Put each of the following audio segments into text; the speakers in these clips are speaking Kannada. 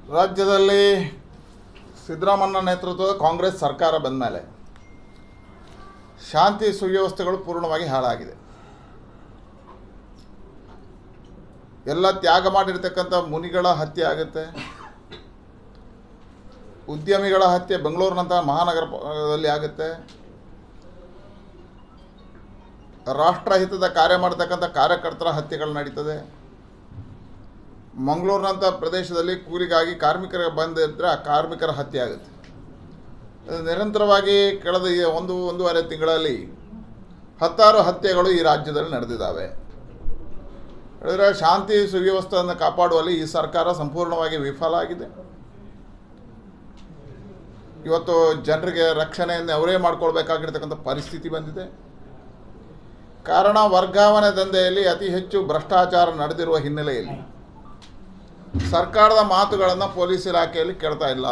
ರಾಜ್ಯದಲ್ಲಿ ಸಿದ್ದರಾಮಯ್ಯ ನೇತೃತ್ವದ ಕಾಂಗ್ರೆಸ್ ಸರ್ಕಾರ ಬಂದ ಮೇಲೆ ಶಾಂತಿ ಸುವ್ಯವಸ್ಥೆಗಳು ಪೂರ್ಣವಾಗಿ ಹಾಳಾಗಿದೆ. ಎಲ್ಲ ತ್ಯಾಗ ಮಾಡಿರ್ತಕ್ಕಂಥ ಮುನಿಗಳ ಹತ್ಯೆ ಆಗುತ್ತೆ, ಉದ್ಯಮಿಗಳ ಹತ್ಯೆ ಬೆಂಗಳೂರಿನಂತಹ ಮಹಾನಗರದಲ್ಲಿ ಆಗುತ್ತೆ, ರಾಷ್ಟ್ರಹಿತದ ಕಾರ್ಯ ಮಾಡತಕ್ಕಂಥ ಕಾರ್ಯಕರ್ತರ ಹತ್ಯೆಗಳು ನಡೀತದೆ. ಮಂಗಳೂರಿನಂಥ ಪ್ರದೇಶದಲ್ಲಿ ಕೂಲಿಗಾಗಿ ಕಾರ್ಮಿಕರಿಗೆ ಬಂದಿದ್ದರೆ ಆ ಕಾರ್ಮಿಕರ ಹತ್ಯೆ ಆಗುತ್ತೆ. ನಿರಂತರವಾಗಿ ಕಳೆದ ಒಂದೂವರೆ ತಿಂಗಳಲ್ಲಿ 10 ಹತ್ಯೆಗಳು ಈ ರಾಜ್ಯದಲ್ಲಿ ನಡೆದಿದ್ದಾವೆ. ಹೇಳಿದರೆ ಶಾಂತಿ ಸುವ್ಯವಸ್ಥೆಯನ್ನು ಕಾಪಾಡುವಲ್ಲಿ ಈ ಸರ್ಕಾರ ಸಂಪೂರ್ಣವಾಗಿ ವಿಫಲ ಆಗಿದೆ. ಇವತ್ತು ಜನರಿಗೆ ರಕ್ಷಣೆಯನ್ನು ಅವರೇ ಮಾಡಿಕೊಳ್ಬೇಕಾಗಿರ್ತಕ್ಕಂಥ ಪರಿಸ್ಥಿತಿ ಬಂದಿದೆ. ಕಾರಣ ವರ್ಗಾವಣೆ ದಂಧೆಯಲ್ಲಿ ಅತಿ ಹೆಚ್ಚು ಭ್ರಷ್ಟಾಚಾರ ನಡೆದಿರುವ ಹಿನ್ನೆಲೆಯಲ್ಲಿ ಸರ್ಕಾರದ ಮಾತುಗಳನ್ನು ಪೊಲೀಸ್ ಇಲಾಖೆಯಲ್ಲಿ ಕೇಳ್ತಾ ಇಲ್ಲ.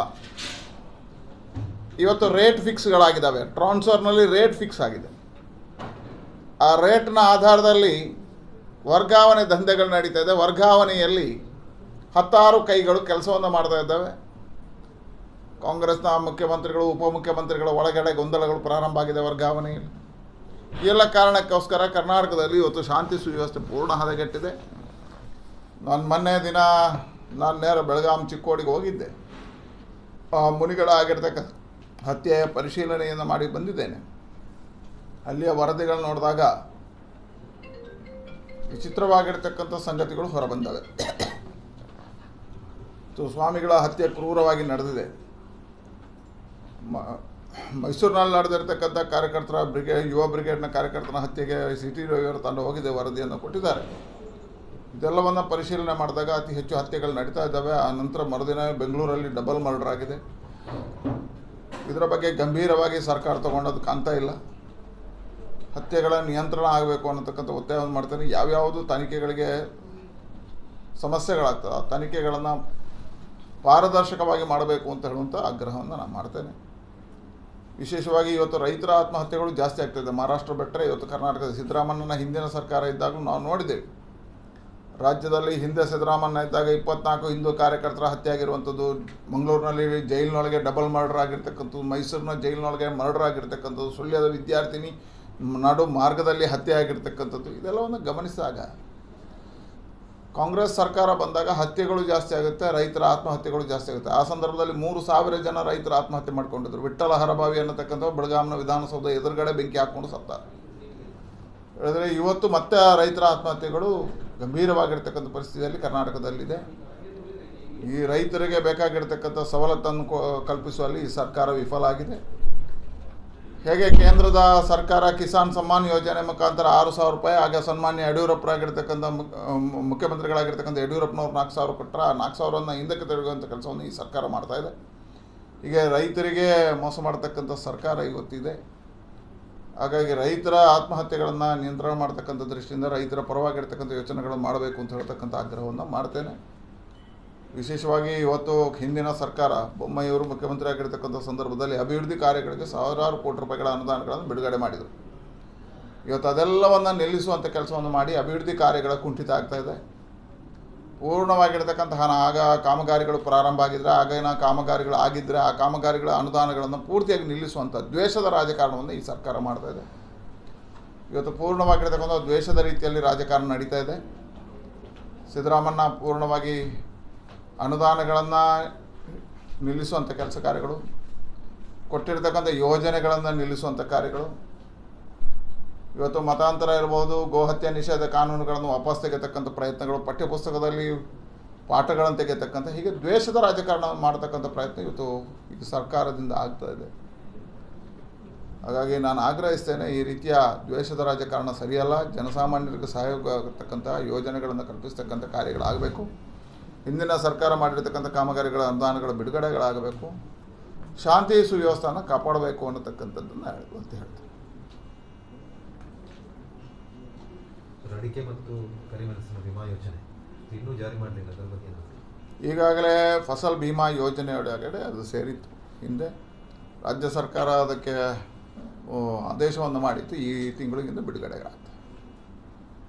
ಇವತ್ತು ರೇಟ್ ಫಿಕ್ಸ್ಗಳಾಗಿದ್ದಾವೆ, ಟ್ರಾನ್ಸ್ಫರ್ನಲ್ಲಿ ರೇಟ್ ಫಿಕ್ಸ್ ಆಗಿದೆ. ಆ ರೇಟ್ನ ಆಧಾರದಲ್ಲಿ ವರ್ಗಾವಣೆ ದಂಧೆಗಳು ನಡೀತಾ ಇದೆ. ವರ್ಗಾವಣೆಯಲ್ಲಿ 10 ಕೈಗಳು ಕೆಲಸವನ್ನು ಮಾಡ್ತಾ ಇದ್ದಾವೆ. ಕಾಂಗ್ರೆಸ್ನ ಮುಖ್ಯಮಂತ್ರಿಗಳು, ಉಪಮುಖ್ಯಮಂತ್ರಿಗಳ ಒಳಗಡೆ ಗೊಂದಲಗಳು ಪ್ರಾರಂಭ ಆಗಿದೆ ವರ್ಗಾವಣೆಯಲ್ಲಿ. ಈ ಎಲ್ಲ ಕಾರಣಕ್ಕೋಸ್ಕರ ಕರ್ನಾಟಕದಲ್ಲಿ ಇವತ್ತು ಶಾಂತಿ ಸುವ್ಯವಸ್ಥೆ ಪೂರ್ಣ ಹದಗೆಟ್ಟಿದೆ. ಮೊನ್ನೆ ದಿನ ನಾನು ನೇರ ಬೆಳಗಾಂ ಚಿಕ್ಕೋಡಿಗೆ ಹೋಗಿದ್ದೆ. ಮುನಿಗಳ ಆಗಿರ್ತಕ್ಕಂಥ ಹತ್ಯೆಯ ಪರಿಶೀಲನೆಯನ್ನು ಮಾಡಿ ಬಂದಿದ್ದೇನೆ. ಅಲ್ಲಿಯ ವರದಿಗಳು ನೋಡಿದಾಗ ವಿಚಿತ್ರವಾಗಿರ್ತಕ್ಕಂಥ ಸಂಗತಿಗಳು ಹೊರಬಂದವೆ. ಸ್ವಾಮಿಗಳ ಹತ್ಯೆ ಕ್ರೂರವಾಗಿ ನಡೆದಿದೆ. ಮೈಸೂರಿನಲ್ಲಿ ನಡೆದಿರ್ತಕ್ಕಂಥ ಕಾರ್ಯಕರ್ತರ ಯುವ ಬ್ರಿಗೇಡ್ನ ಕಾರ್ಯಕರ್ತನ ಹತ್ಯೆಗೆ ಸಿಟಿ ರವಿಯವರು ತಂಡ ಹೋಗಿದೆ, ವರದಿಯನ್ನು ಕೊಟ್ಟಿದ್ದಾರೆ. ಇದೆಲ್ಲವನ್ನು ಪರಿಶೀಲನೆ ಮಾಡಿದಾಗ ಅತಿ ಹೆಚ್ಚು ಹತ್ಯೆಗಳು ನಡೀತಾ ಇದ್ದಾವೆ. ಆ ನಂತರ ಮರುದಿನ ಬೆಂಗಳೂರಲ್ಲಿ ಡಬಲ್ ಮರ್ಡರ್ ಆಗಿದೆ. ಇದರ ಬಗ್ಗೆ ಗಂಭೀರವಾಗಿ ಸರ್ಕಾರ ತಗೊಂಡದ್ದು ಕಾಣ್ತಾ ಇಲ್ಲ. ಹತ್ಯೆಗಳ ನಿಯಂತ್ರಣ ಆಗಬೇಕು ಅನ್ನತಕ್ಕಂಥ ಒತ್ತಾಯವನ್ನು ಮಾಡ್ತೇನೆ. ಯಾವ್ಯಾವುದು ತನಿಖೆಗಳಿಗೆ ಸಮಸ್ಯೆಗಳಾಗ್ತದೆ ಆ ತನಿಖೆಗಳನ್ನು ಪಾರದರ್ಶಕವಾಗಿ ಮಾಡಬೇಕು ಅಂತ ಹೇಳುವಂಥ ಆಗ್ರಹವನ್ನು ನಾನು ಮಾಡ್ತೇನೆ. ವಿಶೇಷವಾಗಿ ಇವತ್ತು ರೈತರ ಆತ್ಮಹತ್ಯೆಗಳು ಜಾಸ್ತಿ ಆಗ್ತಾಯಿದೆ. ಮಹಾರಾಷ್ಟ್ರ ಬಿಟ್ಟರೆ ಇವತ್ತು ಕರ್ನಾಟಕದ ಸಿದ್ದರಾಮಯ್ಯನ ಹಿಂದಿನ ಸರ್ಕಾರ ಇದ್ದಾಗಲೂ ನಾವು ನೋಡಿದ್ದೇವೆ. ರಾಜ್ಯದಲ್ಲಿ ಹಿಂದೆ ಸಿದ್ದರಾಮಯ್ಯ ಇದ್ದಾಗ 24 ಹಿಂದೂ ಕಾರ್ಯಕರ್ತರ ಹತ್ಯೆ ಆಗಿರುವಂಥದ್ದು, ಮಂಗಳೂರಿನಲ್ಲಿ ಜೈಲಿನೊಳಗೆ ಡಬಲ್ ಮರ್ಡರ್ ಆಗಿರ್ತಕ್ಕಂಥದ್ದು, ಮೈಸೂರಿನ ಜೈಲಿನೊಳಗೆ ಮರ್ಡರ್ ಆಗಿರ್ತಕ್ಕಂಥದ್ದು, ಸುಳ್ಯದ ವಿದ್ಯಾರ್ಥಿನಿ ನಡು ಮಾರ್ಗದಲ್ಲಿ ಹತ್ಯೆ ಆಗಿರ್ತಕ್ಕಂಥದ್ದು, ಇದೆಲ್ಲವನ್ನು ಗಮನಿಸಿದಾಗ ಕಾಂಗ್ರೆಸ್ ಸರ್ಕಾರ ಬಂದಾಗ ಹತ್ಯೆಗಳು ಜಾಸ್ತಿ ಆಗುತ್ತೆ, ರೈತರ ಆತ್ಮಹತ್ಯೆಗಳು ಜಾಸ್ತಿ ಆಗುತ್ತೆ. ಆ ಸಂದರ್ಭದಲ್ಲಿ 3,000 ಜನ ರೈತರ ಆತ್ಮಹತ್ಯೆ ಮಾಡ್ಕೊಂಡಿದ್ರು. ವಿಠ್ಠಲ ಹರಭಾವಿ ಅನ್ನತಕ್ಕಂಥ ಬೆಳಗಾಂನ ವಿಧಾನಸೌಧ ಎದುರುಗಡೆ ಬೆಂಕಿ ಹಾಕ್ಕೊಂಡು ಸತ್ತಾರೆ. ಹೇಳಿದ್ರೆ ಇವತ್ತು ಮತ್ತೆ ರೈತರ ಆತ್ಮಹತ್ಯೆಗಳು ಗಂಭೀರವಾಗಿರ್ತಕ್ಕಂಥ ಪರಿಸ್ಥಿತಿಯಲ್ಲಿ ಕರ್ನಾಟಕದಲ್ಲಿದೆ. ಈ ರೈತರಿಗೆ ಬೇಕಾಗಿರ್ತಕ್ಕಂಥ ಸವಲತ್ತನ್ನು ಕಲ್ಪಿಸುವಲ್ಲಿ ಈ ಸರ್ಕಾರ ವಿಫಲ ಆಗಿದೆ. ಹೇಗೆ ಕೇಂದ್ರದ ಸರ್ಕಾರ ಕಿಸಾನ್ ಸಮ್ಮಾನ್ ಯೋಜನೆ ಮುಖಾಂತರ 6,000 ರೂಪಾಯಿ, ಆಗ ಸನ್ಮಾನ್ಯ ಯಡಿಯೂರಪ್ಪರಾಗಿರ್ತಕ್ಕಂಥ ಮುಖ್ಯಮಂತ್ರಿಗಳಾಗಿರ್ತಕ್ಕಂಥ ಯಡಿಯೂರಪ್ಪನವ್ರು 4,000 ಕೊಟ್ಟರೆ ಆ 4,000ನ್ನು ಹಿಂದಕ್ಕೆ ತೆಗೆಯುವಂಥ ಕೆಲಸವನ್ನು ಈ ಸರ್ಕಾರ ಮಾಡ್ತಾಯಿದೆ. ಹೀಗೆ ರೈತರಿಗೆ ಮೋಸ ಮಾಡತಕ್ಕಂಥ ಸರ್ಕಾರ ಇವತ್ತಿದೆ. ಹಾಗಾಗಿ ರೈತರ ಆತ್ಮಹತ್ಯೆಗಳನ್ನು ನಿಯಂತ್ರಣ ಮಾಡ್ತಕ್ಕಂಥ ದೃಷ್ಟಿಯಿಂದ ರೈತರ ಪರವಾಗಿರ್ತಕ್ಕಂಥ ಯೋಚನೆಗಳನ್ನು ಮಾಡಬೇಕು ಅಂತ ಹೇಳ್ತಕ್ಕಂಥ ಆಗ್ರಹವನ್ನು ಮಾಡ್ತೇನೆ. ವಿಶೇಷವಾಗಿ ಇವತ್ತು ಹಿಂದಿನ ಸರ್ಕಾರ ಬೊಮ್ಮಾಯಿಯವರು ಮುಖ್ಯಮಂತ್ರಿ ಆಗಿರ್ತಕ್ಕಂಥ ಸಂದರ್ಭದಲ್ಲಿ ಅಭಿವೃದ್ಧಿ ಕಾರ್ಯಗಳಿಗೆ 1,000 ಕೋಟಿ ರೂಪಾಯಿಗಳ ಅನುದಾನಗಳನ್ನು ಬಿಡುಗಡೆ ಮಾಡಿದರು. ಇವತ್ತು ಅದೆಲ್ಲವನ್ನು ನಿಲ್ಲಿಸುವಂಥ ಕೆಲಸವನ್ನು ಮಾಡಿ ಅಭಿವೃದ್ಧಿ ಕಾರ್ಯಗಳ ಕುಂಠಿತ ಆಗ್ತಾಯಿದೆ. ಪೂರ್ಣವಾಗಿರ್ತಕ್ಕಂತಹ ಆಗ ಕಾಮಗಾರಿಗಳು ಪ್ರಾರಂಭ ಆಗಿದ್ದರೆ, ಆಗಿನ ಕಾಮಗಾರಿಗಳು ಆಗಿದ್ದರೆ ಆ ಕಾಮಗಾರಿಗಳ ಅನುದಾನಗಳನ್ನು ಪೂರ್ತಿಯಾಗಿ ನಿಲ್ಲಿಸುವಂಥ ದ್ವೇಷದ ರಾಜಕಾರಣವನ್ನು ಈ ಸರ್ಕಾರ ಮಾಡ್ತಾಯಿದೆ. ಇವತ್ತು ಪೂರ್ಣವಾಗಿರ್ತಕ್ಕಂಥ ದ್ವೇಷದ ರೀತಿಯಲ್ಲಿ ರಾಜಕಾರಣ ನಡೀತಾ ಇದೆ. ಸಿದ್ದರಾಮಯ್ಯ ಪೂರ್ಣವಾಗಿ ಅನುದಾನಗಳನ್ನು ನಿಲ್ಲಿಸುವಂಥ ಕೆಲಸ ಕಾರ್ಯಗಳು, ಕೊಟ್ಟಿರ್ತಕ್ಕಂಥ ಯೋಜನೆಗಳನ್ನು ನಿಲ್ಲಿಸುವಂಥ ಕಾರ್ಯಗಳು, ಇವತ್ತು ಮತಾಂತರ ಇರ್ಬೋದು, ಗೋಹತ್ಯೆ ನಿಷೇಧ ಕಾನೂನುಗಳನ್ನು ವಾಪಸ್ ತೆಗೆತಕ್ಕಂಥ ಪ್ರಯತ್ನಗಳು, ಪಠ್ಯಪುಸ್ತಕದಲ್ಲಿ ಪಾಠಗಳನ್ನು ತೆಗೆತಕ್ಕಂಥ, ಹೀಗೆ ದ್ವೇಷದ ರಾಜಕಾರಣ ಮಾಡತಕ್ಕಂಥ ಪ್ರಯತ್ನ ಇವತ್ತು ಈ ಸರ್ಕಾರದಿಂದ ಆಗ್ತಾ ಇದೆ. ಹಾಗಾಗಿ ನಾನು ಆಗ್ರಹಿಸ್ತೇನೆ, ಈ ರೀತಿಯ ದ್ವೇಷದ ರಾಜಕಾರಣ ಸರಿಯಲ್ಲ. ಜನಸಾಮಾನ್ಯರಿಗೆ ಸಹಯೋಗ ಆಗತಕ್ಕಂಥ ಯೋಜನೆಗಳನ್ನು ಕಲ್ಪಿಸ್ತಕ್ಕಂಥ ಕಾರ್ಯಗಳಾಗಬೇಕು. ಹಿಂದಿನ ಸರ್ಕಾರ ಮಾಡಿರ್ತಕ್ಕಂಥ ಕಾಮಗಾರಿಗಳ ಅನುದಾನಗಳ ಬಿಡುಗಡೆಗಳಾಗಬೇಕು. ಶಾಂತಿ ಸುವ್ಯವಸ್ಥೆಯನ್ನು ಕಾಪಾಡಬೇಕು ಅನ್ನತಕ್ಕಂಥದ್ದನ್ನು ಅಂತ ಹೇಳ್ತೀನಿ. ಅಡಿಕೆ ಮತ್ತು ಕರಿಮೆಣಸಿನ ವಿಮಾ ಯೋಜನೆ ಇನ್ನೂ ಜಾರಿ ಮಾಡಲಿಲ್ಲ, ಅದರ ಬಗ್ಗೆ ಈಗಾಗಲೇ ಫಸಲ್ ಭೀಮಾ ಯೋಜನೆಯೊಳಗಡೆ ಅದು ಸೇರಿತ್ತು. ಹಿಂದೆ ರಾಜ್ಯ ಸರ್ಕಾರ ಅದಕ್ಕೆ ಆದೇಶವನ್ನು ಮಾಡಿತ್ತು. ಈ ತಿಂಗಳಿಂದ ಬಿಡುಗಡೆ ಆಗ್ತದೆ.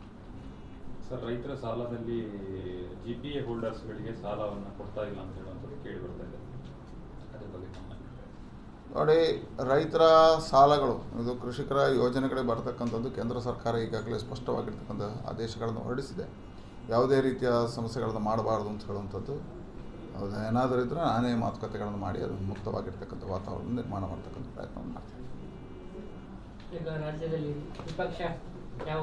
ಸರ್, ರೈತರ ಸಾಲದಲ್ಲಿ GPA ಹೋಲ್ಡರ್ಸ್ಗಳಿಗೆ ಸಾಲವನ್ನು ಕೊಡ್ತಾ ಇಲ್ಲ ಅಂತ ಹೇಳುವಂಥದ್ದು ಕೇಳಿ ಬರ್ತಾ ಇದೆ. ಅದ್ರ ಬಗ್ಗೆ ನೋಡಿ, ರೈತರ ಸಾಲಗಳು ಇದು ಕೃಷಿಕರ ಯೋಜನೆಗಳಿಗೆ ಬರ್ತಕ್ಕಂಥದ್ದು ಕೇಂದ್ರ ಸರ್ಕಾರ ಈಗಾಗಲೇ ಸ್ಪಷ್ಟವಾಗಿರ್ತಕ್ಕಂಥ ಆದೇಶಗಳನ್ನು ಹೊರಡಿಸಿದೆ. ಯಾವುದೇ ರೀತಿಯ ಸಮಸ್ಯೆಗಳನ್ನು ಮಾಡಬಾರ್ದು ಅಂತ ಹೇಳುವಂಥದ್ದು. ಹೌದು, ಏನಾದರೂ ಇದ್ದರೆ ನಾನೇ ಮಾತುಕತೆಗಳನ್ನು ಮಾಡಿ ಅದನ್ನು ಮುಕ್ತವಾಗಿರ್ತಕ್ಕಂಥ ವಾತಾವರಣ ನಿರ್ಮಾಣ ಮಾಡ್ತಕ್ಕಂಥ ಪ್ರಯತ್ನವನ್ನು ಮಾಡ್ತೀನಿ. ಈಗ ರಾಜ್ಯದಲ್ಲಿ ವಿಪಕ್ಷ ಯಾವ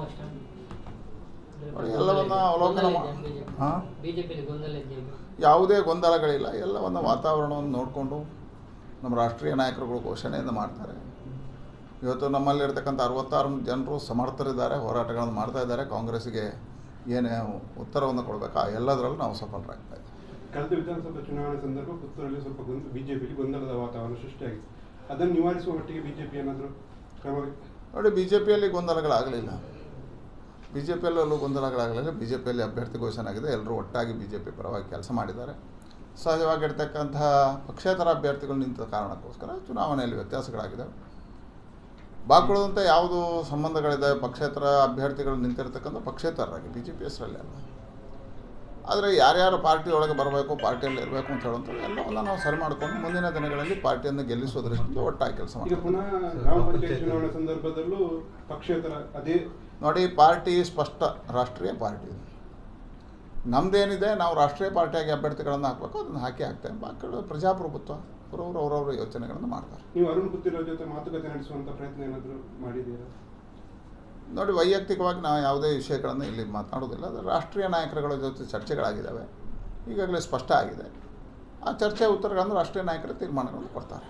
ಎಲ್ಲವನ್ನ ಅವಲೋಕನ ಹಾಂ, ಬಿಜೆಪಿ ಗೊಂದಲ ಇದೆ. ಯಾವುದೇ ಗೊಂದಲಗಳಿಲ್ಲ. ಎಲ್ಲವನ್ನು ವಾತಾವರಣವನ್ನು ನೋಡಿಕೊಂಡು ನಮ್ಮ ರಾಷ್ಟ್ರೀಯ ನಾಯಕರುಗಳು ಘೋಷಣೆಯನ್ನು ಮಾಡ್ತಾರೆ. ಇವತ್ತು ನಮ್ಮಲ್ಲಿರ್ತಕ್ಕಂಥ 66 ಜನರು ಸಮರ್ಥರಿದ್ದಾರೆ, ಹೋರಾಟಗಳನ್ನು ಮಾಡ್ತಾ ಇದ್ದಾರೆ. ಕಾಂಗ್ರೆಸ್ಸಿಗೆ ಏನೇ ಉತ್ತರವನ್ನು ಕೊಡಬೇಕಾ ಎಲ್ಲದರಲ್ಲೂ ನಾವು ಸಫಲರಾಗ್ತಾ ಇದ್ದೀವಿ. ಕಳೆದ ವಿಧಾನಸಭಾ ಚುನಾವಣೆ ಸಂದರ್ಭ ಪುತ್ತೂರಲ್ಲಿ ಸ್ವಲ್ಪ ಬಿಜೆಪಿಯಲ್ಲಿ ಗೊಂದಲದ ವಾತಾವರಣ ಸೃಷ್ಟಿಯಾಗಿದೆ. ಅದನ್ನು ನಿವಾರಿಸುವ ಮಟ್ಟಿಗೆ ಬಿಜೆಪಿ ಏನಾದರೂ ಕ್ರಮ? ನೋಡಿ, ಬಿ ಜೆ ಪಿಯಲ್ಲಿ ಗೊಂದಲಗಳಾಗಲಿಲ್ಲ. ಬಿ ಜೆ ಪಿಯಲ್ಲೂ ಗೊಂದಲಗಳಾಗಲಿಲ್ಲ. ಬಿ ಜೆ ಪಿಯಲ್ಲಿ ಅಭ್ಯರ್ಥಿ ಘೋಷಣೆ ಆಗಿದೆ. ಎಲ್ಲರೂ ಒಟ್ಟಾಗಿ ಬಿ ಜೆ ಪಿ ಪರವಾಗಿ ಕೆಲಸ ಮಾಡಿದ್ದಾರೆ. ಸಹಜವಾಗಿರ್ತಕ್ಕಂತಹ ಪಕ್ಷೇತರ ಅಭ್ಯರ್ಥಿಗಳು ನಿಂತ ಕಾರಣಕ್ಕೋಸ್ಕರ ಚುನಾವಣೆಯಲ್ಲಿ ವ್ಯತ್ಯಾಸಗಳಾಗಿದ್ದಾವೆ. ಬಾಕುಳಿದಂಥ ಯಾವುದು ಸಂಬಂಧಗಳಿದ್ದಾವೆ, ಪಕ್ಷೇತರ ಅಭ್ಯರ್ಥಿಗಳು ನಿಂತಿರ್ತಕ್ಕಂಥ ಪಕ್ಷೇತರರಾಗಿ ಬಿ ಜೆ ಪಿ ಹೆಸರಲ್ಲಿ ಅಲ್ಲ. ಆದರೆ ಯಾರ್ಯಾರು ಪಾರ್ಟಿ ಒಳಗೆ ಬರಬೇಕು, ಪಾರ್ಟಿಯಲ್ಲಿ ಇರಬೇಕು ಅಂತ ಹೇಳುವಂಥದ್ದು ಎಲ್ಲವನ್ನು ನಾವು ಸರಿ ಮಾಡಿಕೊಂಡು ಮುಂದಿನ ದಿನಗಳಲ್ಲಿ ಪಾರ್ಟಿಯನ್ನು ಗೆಲ್ಲಿಸುವ ದೃಷ್ಟಿಯಿಂದ ಒಟ್ಟಾಗಿ ಕೆಲಸ ಈಗ ಮಾಡ್ತೀವಿ. ಪುನಃ ಗ್ರಾಮ ಪಂಚಾಯತ್ ಚುನಾವಣೆ ಸಂದರ್ಭದಲ್ಲೂ ಪಕ್ಷೇತರ ಅದೇ ನೋಡಿ, ಪಾರ್ಟಿ ಸ್ಪಷ್ಟ ರಾಷ್ಟ್ರೀಯ ಪಾರ್ಟಿ ಇದು. ನಮ್ಮದೇನಿದೆ, ನಾವು ರಾಷ್ಟ್ರೀಯ ಪಾರ್ಟಿಯಾಗಿ ಅಭ್ಯರ್ಥಿಗಳನ್ನು ಹಾಕಬೇಕು, ಅದನ್ನು ಹಾಕ್ತೇವೆ. ಬಾಕಿ ಪ್ರಜಾಪ್ರಭುತ್ವ ಅವರವರ ಯೋಚನೆಗಳನ್ನು ಮಾಡ್ತಾರೆ. ನೀವು ಅರುಣ್ ಪುತ್ತಿರ ಜೊತೆ ಮಾತುಕತೆ ನಡೆಸುವಂಥ ಪ್ರಯತ್ನ ಏನಾದರೂ ಮಾಡಿದ್ದೀರಾ? ನೋಡಿ, ವೈಯಕ್ತಿಕವಾಗಿ ನಾವು ಯಾವುದೇ ವಿಷಯಗಳನ್ನು ಇಲ್ಲಿ ಮಾತನಾಡೋದಿಲ್ಲ. ಅದು ರಾಷ್ಟ್ರೀಯ ನಾಯಕರುಗಳ ಜೊತೆ ಚರ್ಚೆಗಳಾಗಿದ್ದಾವೆ, ಈಗಾಗಲೇ ಸ್ಪಷ್ಟ ಆಗಿದೆ. ಆ ಚರ್ಚೆಯ ಉತ್ತರಗಳನ್ನು ರಾಷ್ಟ್ರೀಯ ನಾಯಕರು ತೀರ್ಮಾನಗಳನ್ನು ಕೊಡ್ತಾರೆ.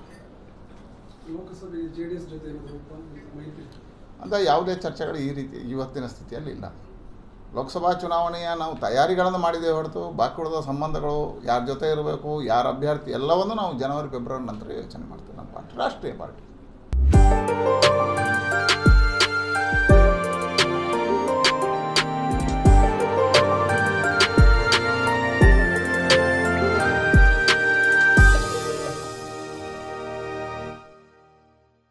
ಲೋಕಸಭೆ JDS ಜೊತೆ ಅಂತ ಯಾವುದೇ ಚರ್ಚೆಗಳು ಈ ರೀತಿ ಇವತ್ತಿನ ಸ್ಥಿತಿಯಲ್ಲಿ ಇಲ್ಲ. ಲೋಕಸಭಾ ಚುನಾವಣೆಯ ನಾವು ತಯಾರಿಗಳನ್ನು ಮಾಡಿದ್ದೇವೆ ಹೊರತು ಬಾಕಿ ಉಳಿದ ಸಂಬಂಧಗಳು, ಯಾರ ಜೊತೆ ಇರಬೇಕು, ಯಾರ ಅಭ್ಯರ್ಥಿ ಎಲ್ಲವನ್ನು ನಾವು ಜನವರಿ ಫೆಬ್ರವರಿ ನಂತರ ಯೋಚನೆ ಮಾಡ್ತೀವಿ. ನಮ್ಮ ಪಾರ್ಟಿ ರಾಷ್ಟ್ರೀಯ ಪಾರ್ಟಿ.